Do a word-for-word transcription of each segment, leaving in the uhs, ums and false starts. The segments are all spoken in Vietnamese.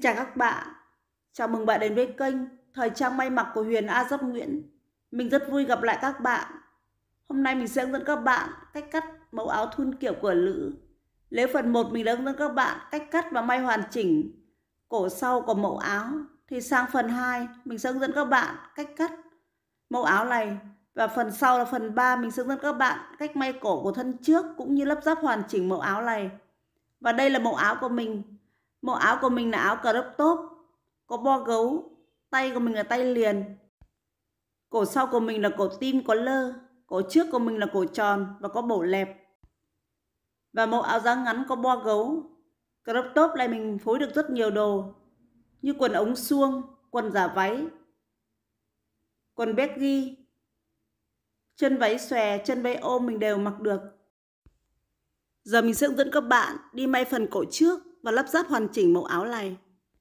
chào các bạn. Chào mừng bạn đến với kênh Thời trang may mặc của Huyền A Dấp Nguyễn. Mình rất vui gặp lại các bạn. Hôm nay mình sẽ hướng dẫn các bạn cách cắt mẫu áo thun kiểu của nữ. Nếu phần một mình đã hướng dẫn các bạn cách cắt và may hoàn chỉnh cổ sau của mẫu áo, thì sang phần hai mình sẽ hướng dẫn các bạn cách cắt mẫu áo này. Và phần sau là phần ba, mình sẽ hướng dẫn các bạn cách may cổ của thân trước cũng như lắp ráp hoàn chỉnh mẫu áo này. Và đây là mẫu áo của mình. Mẫu áo của mình là áo crop top, có bo gấu, tay của mình là tay liền. Cổ sau của mình là cổ tim có lơ, cổ trước của mình là cổ tròn và có bổ lẹp. Và mẫu áo dáng ngắn có bo gấu. Crop top này mình phối được rất nhiều đồ, như quần ống suông, quần giả váy, quần baggy, chân váy xòe, chân váy ôm mình đều mặc được. Giờ mình sẽ hướng dẫn các bạn đi may phần cổ trước và lắp ráp hoàn chỉnh mẫu áo này.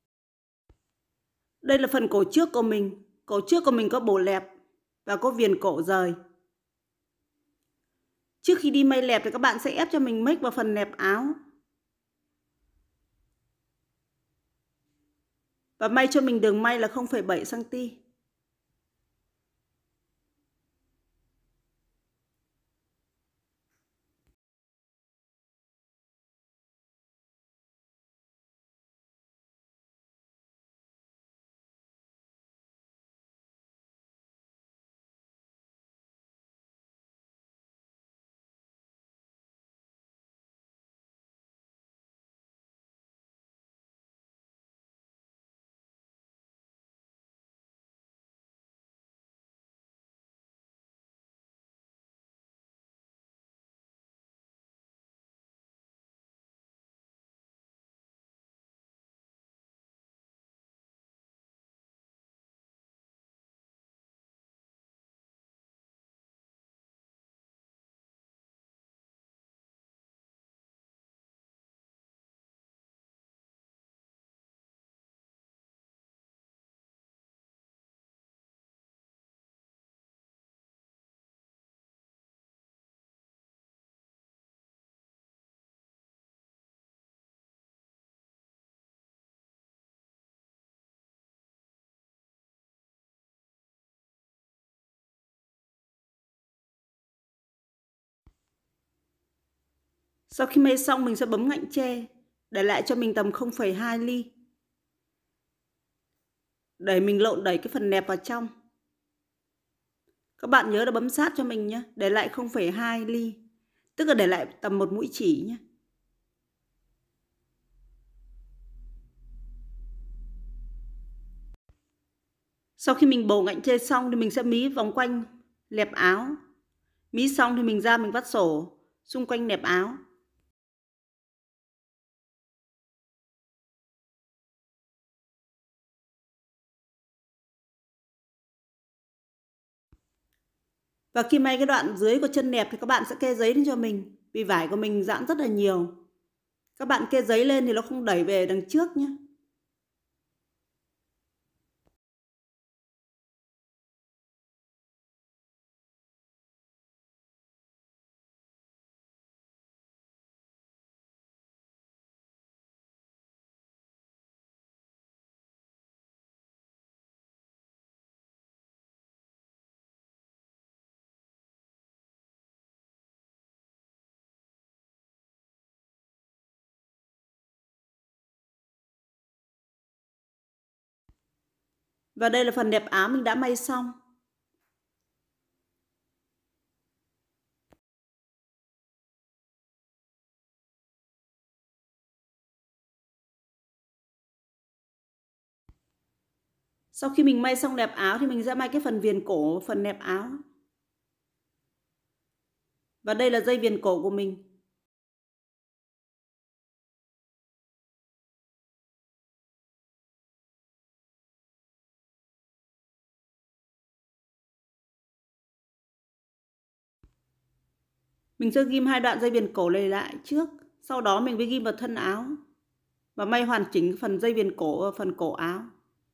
Đây là phần cổ trước của mình. Cổ trước của mình có bổ lẹp và có viền cổ rời. Trước khi đi may lẹp thì các bạn sẽ ép cho mình make vào phần lẹp áo. Và may cho mình đường may là không phẩy bảy xăng ti mét. Sau khi may xong mình sẽ bấm ngạnh tre, để lại cho mình tầm không phẩy hai ly. Để mình lộn đẩy cái phần nẹp vào trong. Các bạn nhớ là bấm sát cho mình nhé, để lại không phẩy hai ly. Tức là để lại tầm một mũi chỉ nhé. Sau khi mình bổ ngạnh tre xong thì mình sẽ mí vòng quanh lẹp áo. Mí xong thì mình ra mình vắt sổ xung quanh lẹp áo. Và khi may cái đoạn dưới của chân nẹp thì các bạn sẽ kê giấy lên cho mình. Vì vải của mình giãn rất là nhiều. Các bạn kê giấy lên thì nó không đẩy về đằng trước nhé. Và đây là phần nẹp áo mình đã may xong. Sau khi mình may xong nẹp áo thì mình sẽ may cái phần viền cổ, phần nẹp áo. Và đây là dây viền cổ của mình. Mình sẽ ghim hai đoạn dây viền cổ này lại trước, sau đó mình mới ghim vào thân áo và may hoàn chỉnh phần dây viền cổ và phần cổ áo.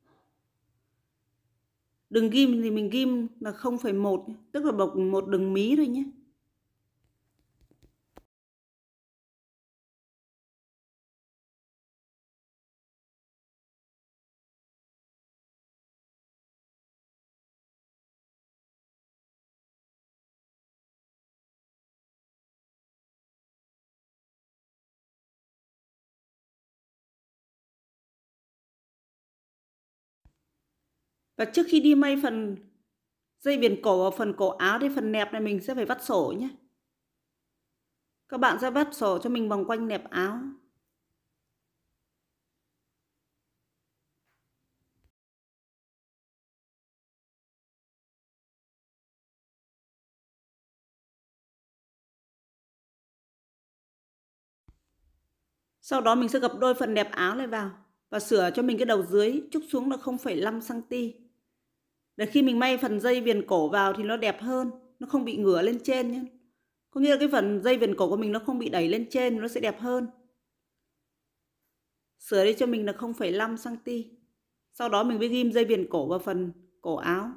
Đường ghim thì mình ghim là không phẩy một, tức là bọc một đường mí thôi nhé. Và trước khi đi may phần dây viền cổ và phần cổ áo thì phần nẹp này mình sẽ phải vắt sổ nhé. Các bạn sẽ vắt sổ cho mình vòng quanh nẹp áo. Sau đó mình sẽ gập đôi phần nẹp áo này vào và sửa cho mình cái đầu dưới trúc xuống là không phẩy năm xăng-ti-mét. Để khi mình may phần dây viền cổ vào thì nó đẹp hơn, nó không bị ngửa lên trên nhé. Có nghĩa là cái phần dây viền cổ của mình nó không bị đẩy lên trên, nó sẽ đẹp hơn. Sửa đi cho mình là không phẩy năm xăng-ti-mét. Sau đó mình mới ghim dây viền cổ vào phần cổ áo.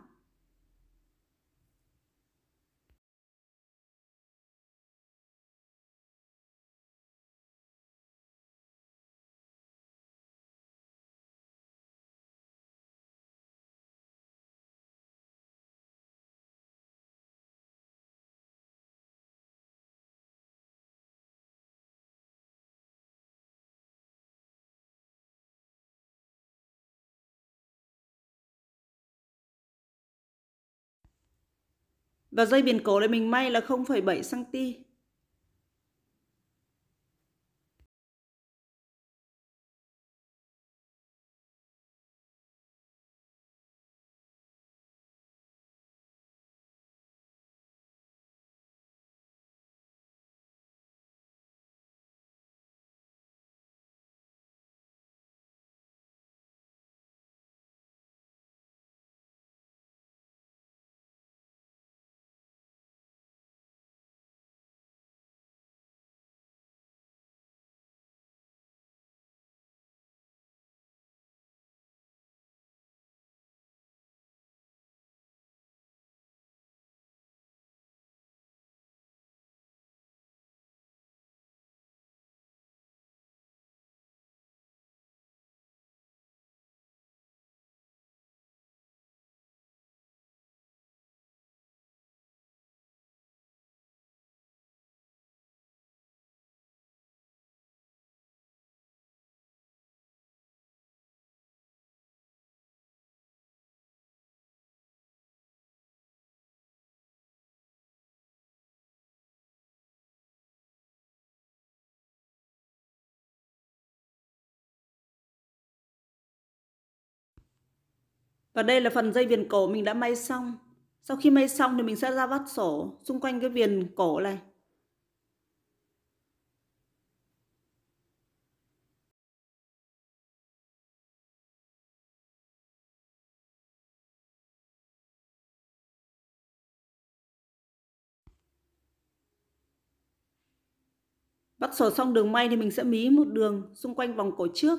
Và dây viền cổ này mình may là không phẩy bảy xăng-ti-mét. Và đây là phần dây viền cổ mình đã may xong. Sau khi may xong thì mình sẽ ra vắt sổ xung quanh cái viền cổ này. Vắt sổ xong đường may thì mình sẽ mí một đường xung quanh vòng cổ trước.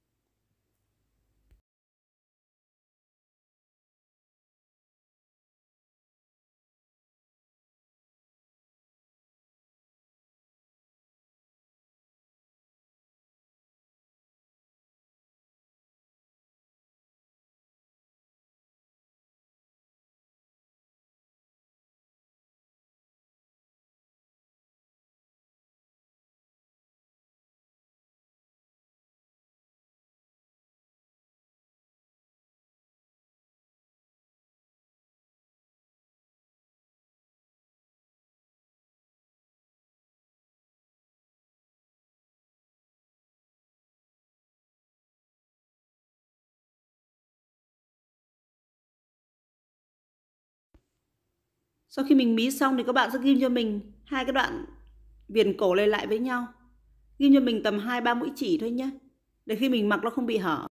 Sau khi mình mí xong thì các bạn sẽ ghim cho mình hai cái đoạn viền cổ này lại với nhau. Ghim cho mình tầm hai ba mũi chỉ thôi nhé, để khi mình mặc nó không bị hở.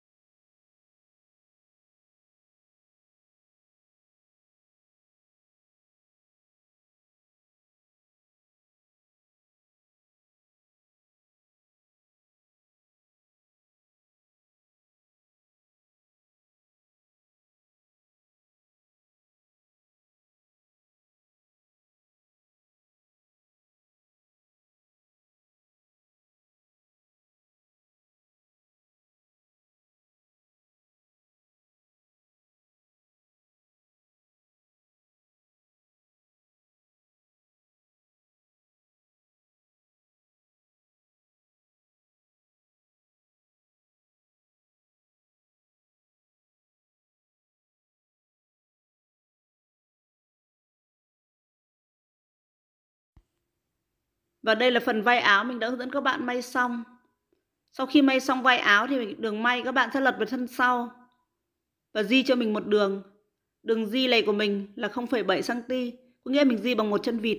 Và đây là phần vai áo mình đã hướng dẫn các bạn may xong. Sau khi may xong vai áo thì đường may các bạn sẽ lật về thân sau và di cho mình một đường. Đường di này của mình là không phẩy bảy xăng-ti-mét, có nghĩa mình di bằng một chân vịt.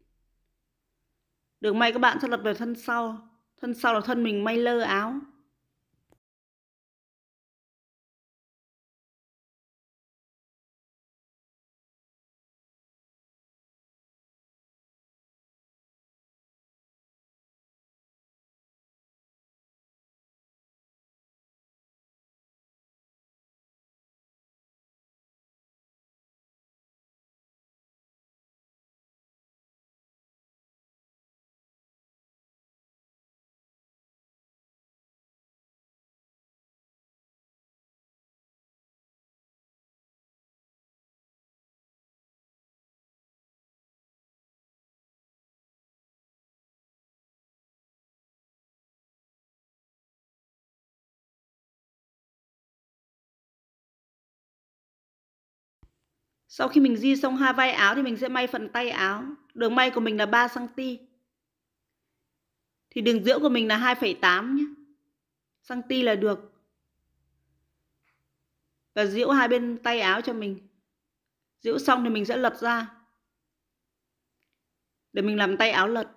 Đường may các bạn sẽ lật về thân sau. Thân sau là thân mình may lơ áo. Sau khi mình di xong hai vai áo thì mình sẽ may phần tay áo. Đường may của mình là ba xăng-ti-mét. Thì đường giữa của mình là hai phẩy tám nhé. Xăng-ti là được. Và giễu hai bên tay áo cho mình. Giễu xong thì mình sẽ lật ra để mình làm tay áo lật.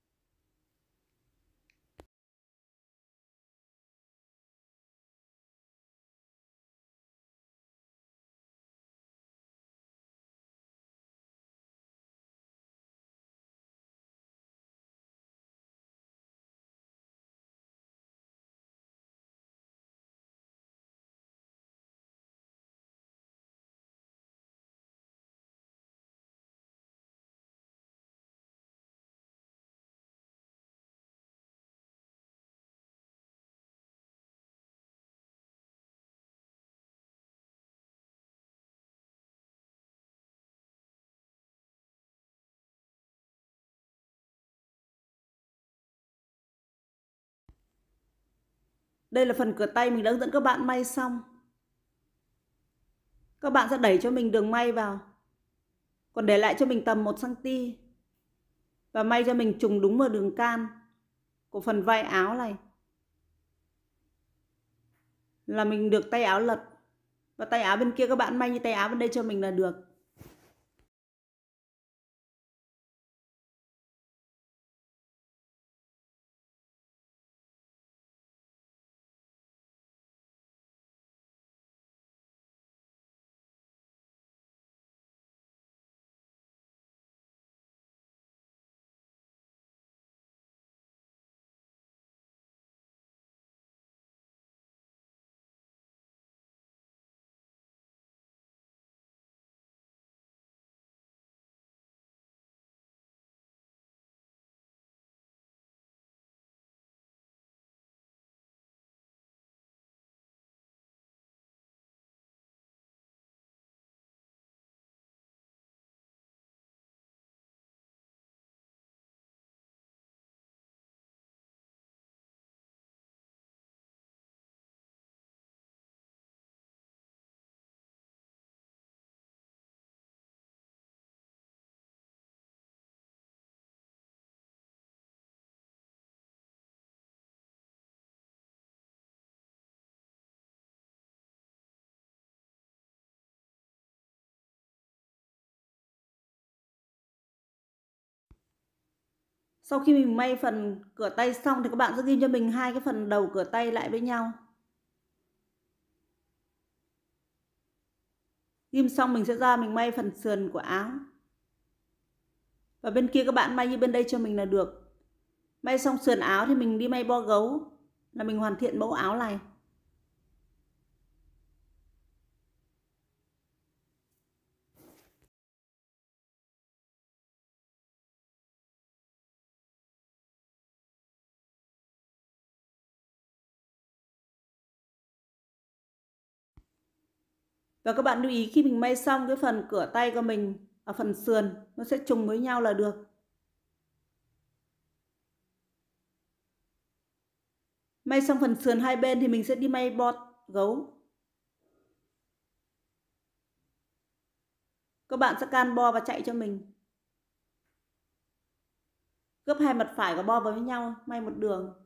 Đây là phần cửa tay mình đã hướng dẫn các bạn may xong. Các bạn sẽ đẩy cho mình đường may vào. Còn để lại cho mình tầm một xăng-ti-mét. Và may cho mình trùng đúng vào đường can của phần vai áo này. Là mình được tay áo lật. Và tay áo bên kia các bạn may như tay áo bên đây cho mình là được. Sau khi mình may phần cửa tay xong thì các bạn sẽ ghim cho mình hai cái phần đầu cửa tay lại với nhau. Ghim xong mình sẽ ra mình may phần sườn của áo. Và bên kia các bạn may như bên đây cho mình là được. May xong sườn áo thì mình đi may bo gấu là mình hoàn thiện mẫu áo này. Và các bạn lưu ý khi mình may xong cái phần cửa tay của mình ở phần sườn nó sẽ trùng với nhau là được. May xong phần sườn hai bên thì mình sẽ đi may bo gấu. Các bạn sẽ can bo và chạy cho mình. Gấp hai mặt phải của bo vào với nhau, may một đường.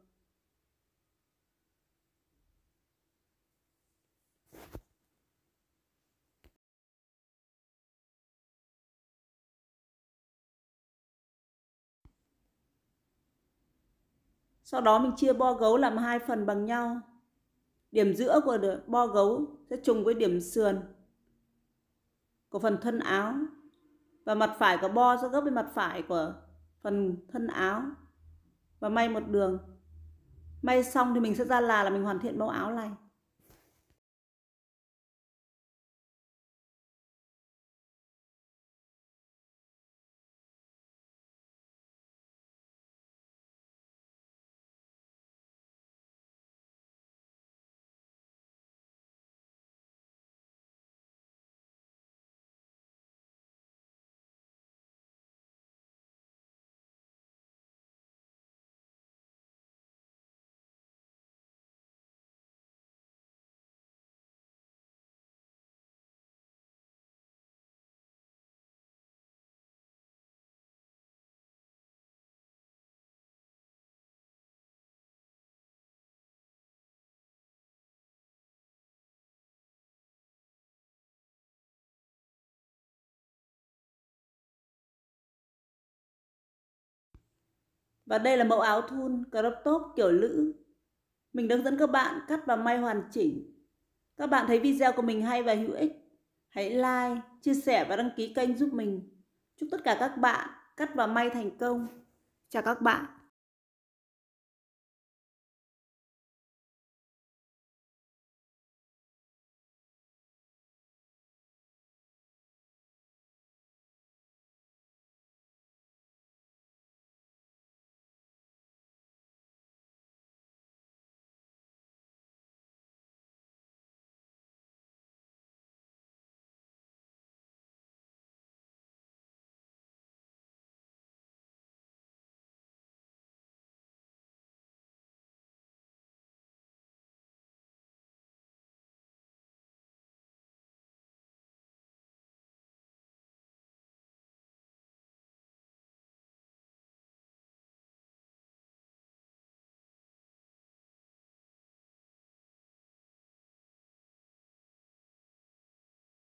Sau đó mình chia bo gấu làm hai phần bằng nhau. Điểm giữa của bo gấu sẽ trùng với điểm sườn của phần thân áo. Và mặt phải của bo sẽ gấp với mặt phải của phần thân áo. Và may một đường. May xong thì mình sẽ ra là là mình hoàn thiện mẫu áo này. Và đây là mẫu áo thun crop top kiểu nữ. Mình đang dẫn các bạn cắt và may hoàn chỉnh. Các bạn thấy video của mình hay và hữu ích, hãy like, chia sẻ và đăng ký kênh giúp mình. Chúc tất cả các bạn cắt và may thành công. Chào các bạn.